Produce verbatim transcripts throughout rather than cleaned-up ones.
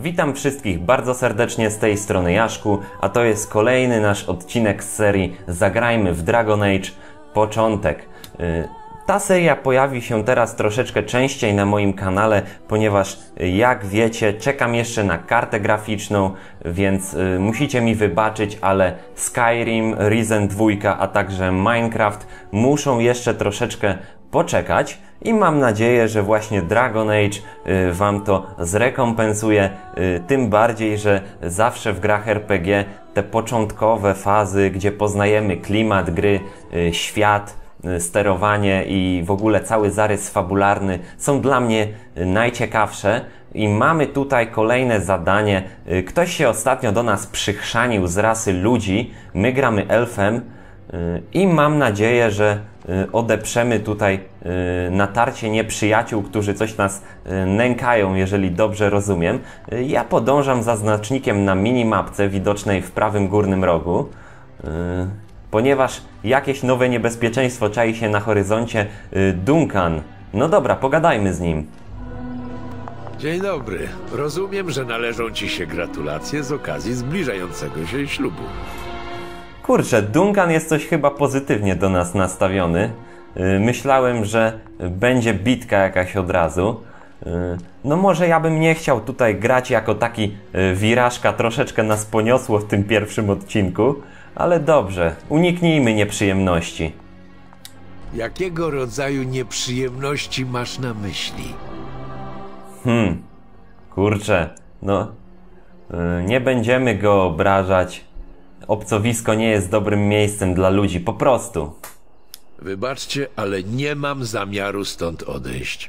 Witam wszystkich bardzo serdecznie z tej strony Jaszku, a to jest kolejny nasz odcinek z serii Zagrajmy w Dragon Age Początek. Ta seria pojawi się teraz troszeczkę częściej na moim kanale, ponieważ jak wiecie, czekam jeszcze na kartę graficzną, więc musicie mi wybaczyć, ale Skyrim, Risen dwa, a także Minecraft muszą jeszcze troszeczkę poczekać i mam nadzieję, że właśnie Dragon Age y, Wam to zrekompensuje, y, tym bardziej, że zawsze w grach er pe gie te początkowe fazy, gdzie poznajemy klimat gry, y, świat, y, sterowanie i w ogóle cały zarys fabularny są dla mnie y, najciekawsze. I mamy tutaj kolejne zadanie. Y, ktoś się ostatnio do nas przychrzanił z rasy ludzi, my gramy elfem, i mam nadzieję, że odeprzemy tutaj natarcie nieprzyjaciół, którzy coś nas nękają, jeżeli dobrze rozumiem. Ja podążam za znacznikiem na minimapce widocznej w prawym górnym rogu, ponieważ jakieś nowe niebezpieczeństwo czai się na horyzoncie. Duncan. No dobra, pogadajmy z nim. Dzień dobry. Rozumiem, że należą ci się gratulacje z okazji zbliżającego się ślubu. Kurczę, Duncan jest coś chyba pozytywnie do nas nastawiony. Myślałem, że będzie bitka jakaś od razu. No może ja bym nie chciał tutaj grać jako taki wirażka, troszeczkę nas poniosło w tym pierwszym odcinku, ale dobrze, uniknijmy nieprzyjemności. Jakiego rodzaju nieprzyjemności masz na myśli? Hmm, kurczę, no nie będziemy go obrażać. Obcowisko nie jest dobrym miejscem dla ludzi, po prostu. Wybaczcie, ale nie mam zamiaru stąd odejść.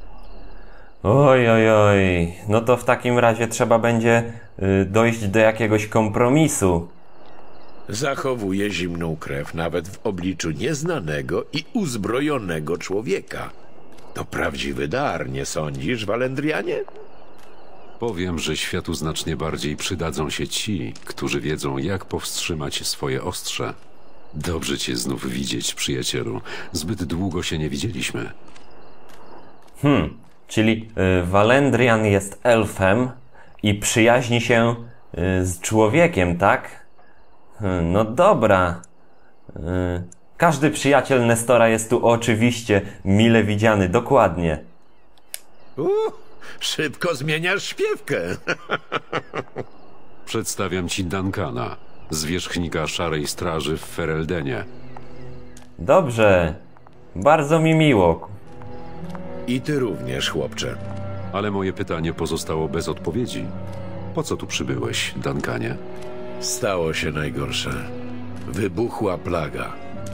Oj, oj, oj. No to w takim razie trzeba będzie y, dojść do jakiegoś kompromisu. Zachowuję zimną krew nawet w obliczu nieznanego i uzbrojonego człowieka. To prawdziwy dar, nie sądzisz, Walendrianie? Powiem, że światu znacznie bardziej przydadzą się ci, którzy wiedzą, jak powstrzymać swoje ostrze. Dobrze cię znów widzieć, przyjacielu. Zbyt długo się nie widzieliśmy. Hmm, czyli y, Walendrian jest elfem i przyjaźni się y, z człowiekiem, tak? Y, no dobra. Y, każdy przyjaciel Nestora jest tu oczywiście mile widziany, dokładnie. Uh. Szybko zmieniasz śpiewkę. Przedstawiam ci Duncana, zwierzchnika Szarej Straży w Fereldenie. Dobrze. Bardzo mi miło. I ty również, chłopcze. Ale moje pytanie pozostało bez odpowiedzi. Po co tu przybyłeś, Duncanie? Stało się najgorsze. Wybuchła plaga.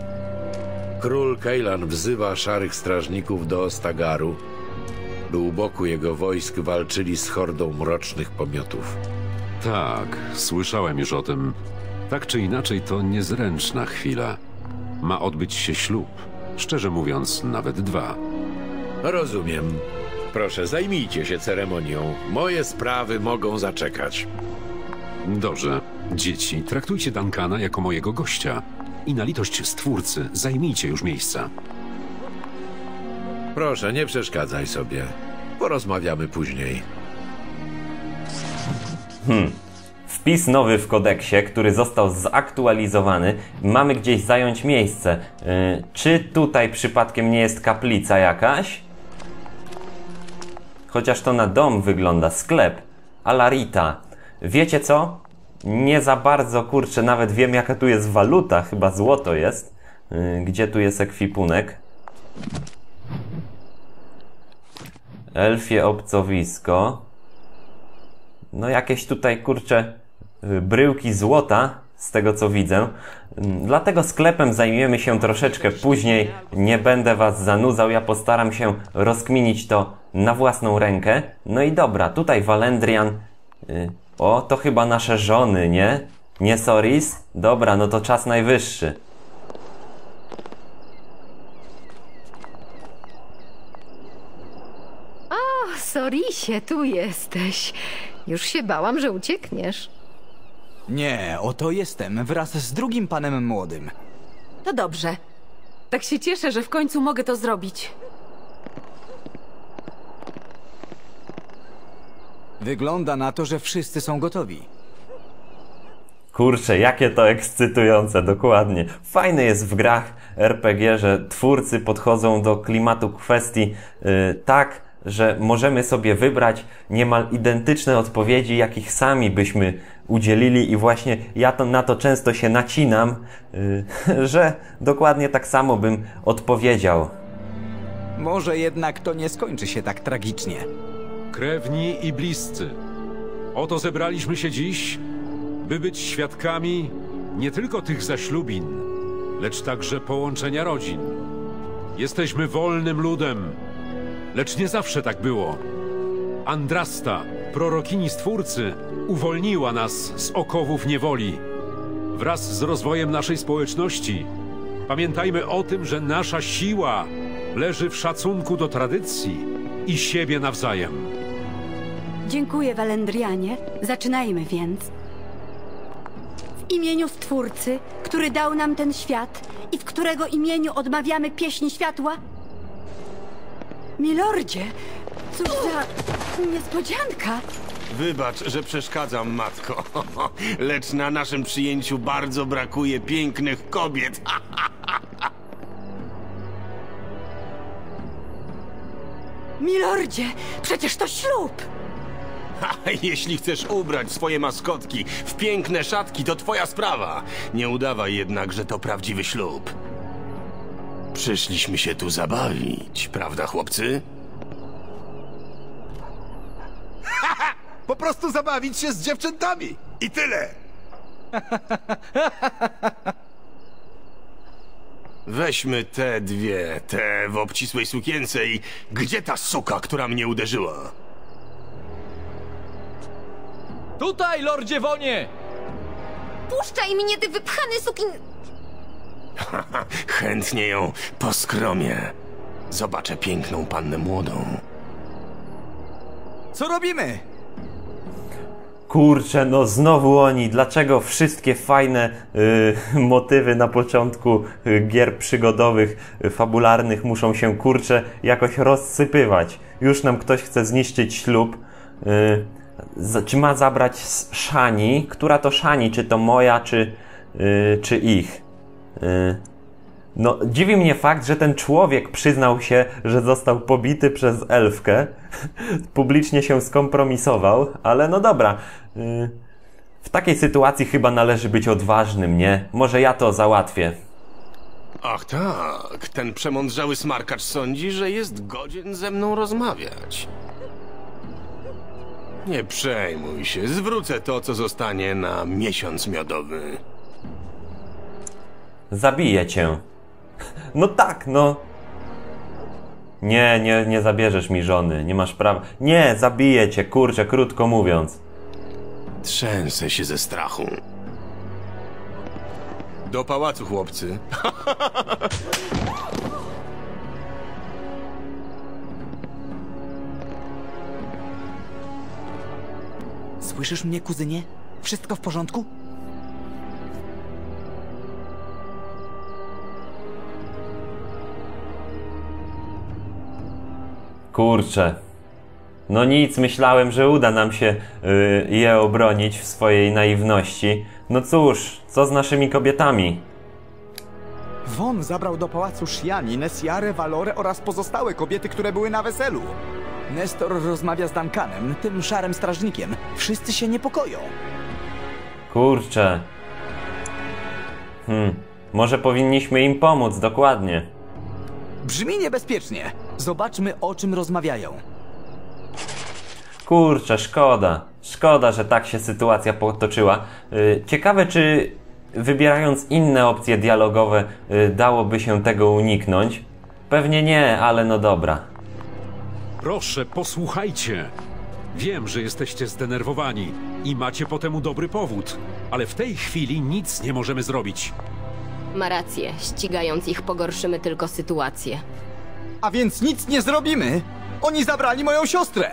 Król Kejlan wzywa Szarych Strażników do Ostagaru, by u boku jego wojsk walczyli z hordą mrocznych pomiotów. Tak, słyszałem już o tym. Tak czy inaczej, to niezręczna chwila. Ma odbyć się ślub. Szczerze mówiąc, nawet dwa. Rozumiem. Proszę, zajmijcie się ceremonią. Moje sprawy mogą zaczekać. Dobrze. Dzieci, traktujcie Duncana jako mojego gościa. I na litość Stwórcy, zajmijcie już miejsca. Proszę, nie przeszkadzaj sobie. Porozmawiamy później. Hmm. Wpis nowy w kodeksie, który został zaktualizowany. Mamy gdzieś zająć miejsce. Yy, czy tutaj przypadkiem nie jest kaplica jakaś? Chociaż to na dom wygląda. Sklep. Alarita. Wiecie co? Nie za bardzo, kurczę, nawet wiem jaka tu jest waluta. Chyba złoto jest. Yy, gdzie tu jest ekwipunek? Elfie obcowisko. No jakieś tutaj, kurczę, bryłki złota, z tego co widzę. Dlatego sklepem zajmiemy się troszeczkę później. Nie będę was zanudzał, ja postaram się rozkminić to na własną rękę. No i dobra, tutaj Walendrian. O, to chyba nasze żony, nie? Nie Soris? Dobra, no to czas najwyższy. Sorisie, tu jesteś. Już się bałam, że uciekniesz. Nie, oto jestem, wraz z drugim panem młodym. To dobrze. Tak się cieszę, że w końcu mogę to zrobić. Wygląda na to, że wszyscy są gotowi. Kurczę, jakie to ekscytujące, dokładnie. Fajne jest w grach er pe gie, że twórcy podchodzą do klimatu kwestii yy, tak, że możemy sobie wybrać niemal identyczne odpowiedzi, jakich sami byśmy udzielili i właśnie ja to, na to często się nacinam, yy, że dokładnie tak samo bym odpowiedział. Może jednak to nie skończy się tak tragicznie. Krewni i bliscy, oto zebraliśmy się dziś, by być świadkami nie tylko tych zaślubin, lecz także połączenia rodzin. Jesteśmy wolnym ludem, lecz nie zawsze tak było. Andrasta, prorokini Stwórcy, uwolniła nas z okowów niewoli. Wraz z rozwojem naszej społeczności pamiętajmy o tym, że nasza siła leży w szacunku do tradycji i siebie nawzajem. Dziękuję, Walendrianie. Zaczynajmy więc. W imieniu Stwórcy, który dał nam ten świat i w którego imieniu odmawiamy pieśni światła. Milordzie, cóż za niespodzianka. Wybacz, że przeszkadzam, matko, lecz na naszym przyjęciu bardzo brakuje pięknych kobiet. Milordzie, przecież to ślub! Jeśli chcesz ubrać swoje maskotki w piękne szatki, to twoja sprawa. Nie udawaj jednak, że to prawdziwy ślub. Przyszliśmy się tu zabawić, prawda, chłopcy? Po prostu zabawić się z dziewczętami. I tyle. Weźmy te dwie, te w obcisłej sukience i gdzie ta suka, która mnie uderzyła? Tutaj, lordzie Wonie! Puszczaj mnie, ty wypchany sukin... Chętnie ją poskromię. Zobaczę piękną pannę młodą. Co robimy? Kurczę, no znowu oni. Dlaczego wszystkie fajne y, motywy na początku y, gier przygodowych, y, fabularnych muszą się, kurczę, jakoś rozsypywać? Już nam ktoś chce zniszczyć ślub. Y, z, czy ma zabrać Shani? Która to Shani? Czy to moja, czy, y, czy ich? Y, No, dziwi mnie fakt, że ten człowiek przyznał się, że został pobity przez elfkę. Publicznie się skompromisował, ale no dobra. Yy, w takiej sytuacji chyba należy być odważnym, nie? Może ja to załatwię. Ach tak, ten przemądrzały smarkacz sądzi, że jest godzien ze mną rozmawiać. Nie przejmuj się, zwrócę to, co zostanie na miesiąc miodowy. Zabiję cię. No tak, no. Nie, nie, nie zabierzesz mi żony, nie masz prawa. Nie, zabiję cię, kurczę, krótko mówiąc. Trzęsę się ze strachu. Do pałacu, chłopcy. Słyszysz mnie, kuzynie? Wszystko w porządku? Kurczę. No nic, myślałem, że uda nam się yy, je obronić w swojej naiwności. No cóż, co z naszymi kobietami? Won zabrał do pałacu Shiani, Nessiarę, Valorę oraz pozostałe kobiety, które były na weselu. Nestor rozmawia z Duncanem, tym szarym strażnikiem. Wszyscy się niepokoją. Kurczę. Hmm, może powinniśmy im pomóc, dokładnie. Brzmi niebezpiecznie. Zobaczmy, o czym rozmawiają. Kurczę, szkoda. Szkoda, że tak się sytuacja potoczyła. Yy, ciekawe, czy wybierając inne opcje dialogowe yy, dałoby się tego uniknąć? Pewnie nie, ale no dobra. Proszę, posłuchajcie. Wiem, że jesteście zdenerwowani i macie po temu dobry powód, ale w tej chwili nic nie możemy zrobić. Ma rację, ścigając ich pogorszymy tylko sytuację. A więc nic nie zrobimy! Oni zabrali moją siostrę!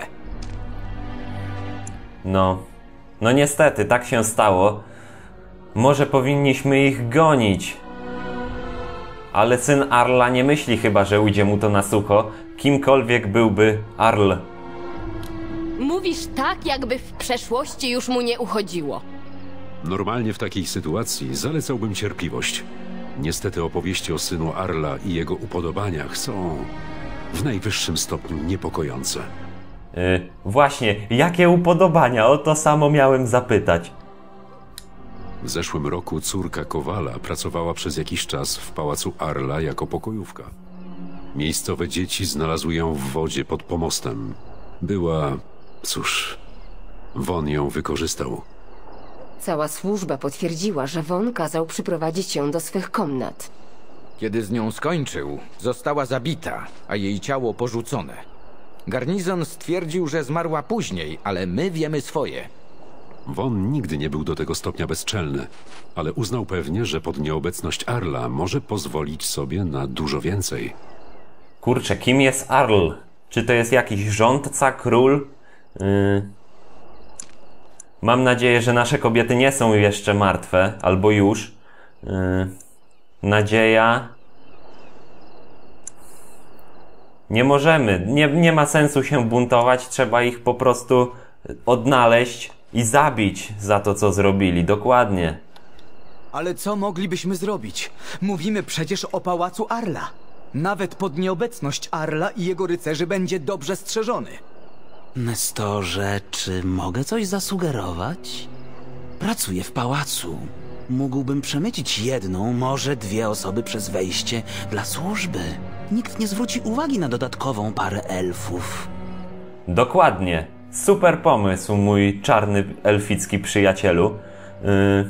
No, no niestety, tak się stało. Może powinniśmy ich gonić. Ale syn Arla nie myśli chyba, że ujdzie mu to na sucho. Kimkolwiek byłby Arl. Mówisz tak, jakby w przeszłości już mu nie uchodziło. Normalnie w takiej sytuacji zalecałbym cierpliwość. Niestety opowieści o synu Arla i jego upodobaniach są w najwyższym stopniu niepokojące. Yy, właśnie, jakie upodobania? O to samo miałem zapytać. W zeszłym roku córka Kowala pracowała przez jakiś czas w pałacu Arla jako pokojówka. Miejscowe dzieci znalazły ją w wodzie pod pomostem. Była... cóż... Von ją wykorzystał. Cała służba potwierdziła, że Von kazał przyprowadzić ją do swych komnat. Kiedy z nią skończył, została zabita, a jej ciało porzucone. Garnizon stwierdził, że zmarła później, ale my wiemy swoje. Von nigdy nie był do tego stopnia bezczelny, ale uznał pewnie, że pod nieobecność Arla może pozwolić sobie na dużo więcej. Kurczę, kim jest Arl? Czy to jest jakiś rządca, król? Yy... Mam nadzieję, że nasze kobiety nie są jeszcze martwe, albo już. Yy... Nadzieja... Nie możemy, nie, nie ma sensu się buntować, trzeba ich po prostu odnaleźć i zabić za to, co zrobili, dokładnie. Ale co moglibyśmy zrobić? Mówimy przecież o pałacu Arla. Nawet pod nieobecność Arla i jego rycerzy będzie dobrze strzeżony. Nestorze, czy mogę coś zasugerować? Pracuję w pałacu. Mógłbym przemycić jedną, może dwie osoby przez wejście dla służby. Nikt nie zwróci uwagi na dodatkową parę elfów. Dokładnie. Super pomysł, mój czarny elficki przyjacielu. Yy...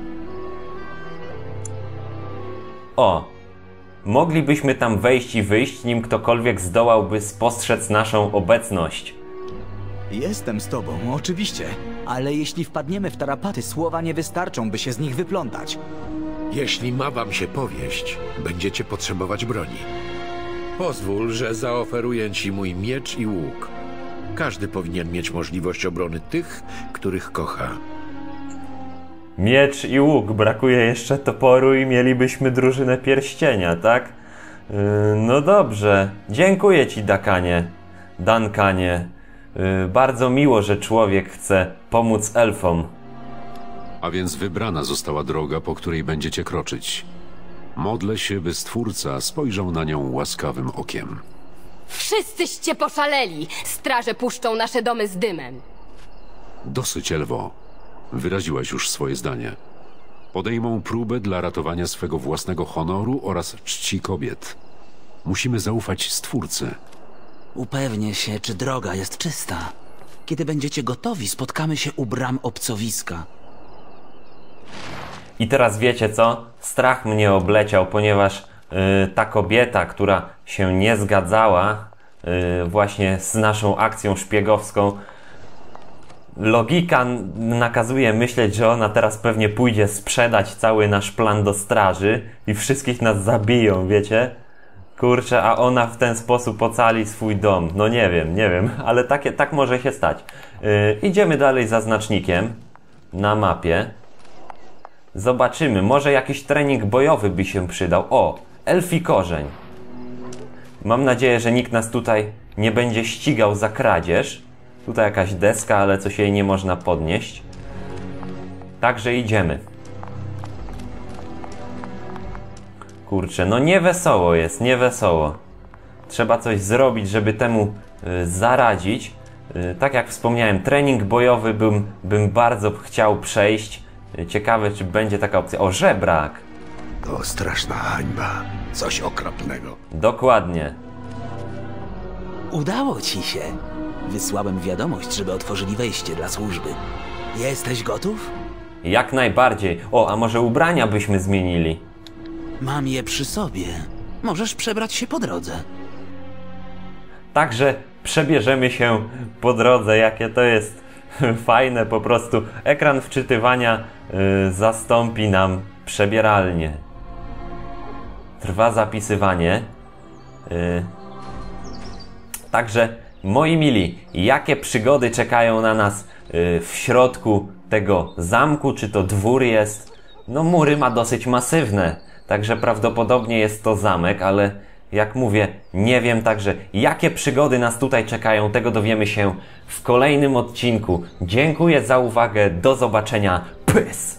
O! Moglibyśmy tam wejść i wyjść, nim ktokolwiek zdołałby spostrzec naszą obecność. Jestem z tobą, oczywiście. Ale jeśli wpadniemy w tarapaty, słowa nie wystarczą, by się z nich wyplątać. Jeśli ma wam się powieść, będziecie potrzebować broni. Pozwól, że zaoferuję ci mój miecz i łuk. Każdy powinien mieć możliwość obrony tych, których kocha. Miecz i łuk, brakuje jeszcze toporu i mielibyśmy drużynę pierścienia, tak? Yy, no dobrze, dziękuję ci, Dakanie. Dankanie. Yy, bardzo miło, że człowiek chce pomóc elfom. A więc wybrana została droga, po której będziecie kroczyć. Modlę się, by Stwórca spojrzał na nią łaskawym okiem. Wszyscyście poszaleli! Straże puszczą nasze domy z dymem. Dosyć, Elwo. Wyraziłaś już swoje zdanie. Podejmą próbę dla ratowania swego własnego honoru oraz czci kobiet. Musimy zaufać Stwórcy. Upewnię się, czy droga jest czysta. Kiedy będziecie gotowi, spotkamy się u bram obcowiska. I teraz wiecie co? Strach mnie obleciał, ponieważ yy, ta kobieta, która się nie zgadzała yy, właśnie z naszą akcją szpiegowską, logika nakazuje myśleć, że ona teraz pewnie pójdzie sprzedać cały nasz plan do straży i wszystkich nas zabiją, wiecie? Kurczę, a ona w ten sposób ocali swój dom. No nie wiem, nie wiem, ale takie, tak może się stać. Yy, idziemy dalej za znacznikiem na mapie. Zobaczymy, może jakiś trening bojowy by się przydał. O, elfi korzeń. Mam nadzieję, że nikt nas tutaj nie będzie ścigał za kradzież. Tutaj jakaś deska, ale coś jej nie można podnieść. Także idziemy. Kurczę, no niewesoło jest, niewesoło. Trzeba coś zrobić, żeby temu y, zaradzić. Y, tak jak wspomniałem, trening bojowy bym, bym bardzo chciał przejść. Y, ciekawe, czy będzie taka opcja. O, żebrak! To straszna hańba. Coś okropnego. Dokładnie. Udało ci się. Wysłałem wiadomość, żeby otworzyli wejście dla służby. Jesteś gotów? Jak najbardziej. O, a może ubrania byśmy zmienili? Mam je przy sobie. Możesz przebrać się po drodze. Także przebierzemy się po drodze. Jakie to jest fajne po prostu. Ekran wczytywania yy, zastąpi nam przebieralnię. Trwa zapisywanie. Yy. Także, moi mili, jakie przygody czekają na nas yy, w środku tego zamku? Czy to dwór jest? No, mury ma dosyć masywne. Także prawdopodobnie jest to zamek, ale Jak mówię, nie wiem, także jakie przygody nas tutaj czekają, tego dowiemy się w kolejnym odcinku. Dziękuję za uwagę, do zobaczenia, pys!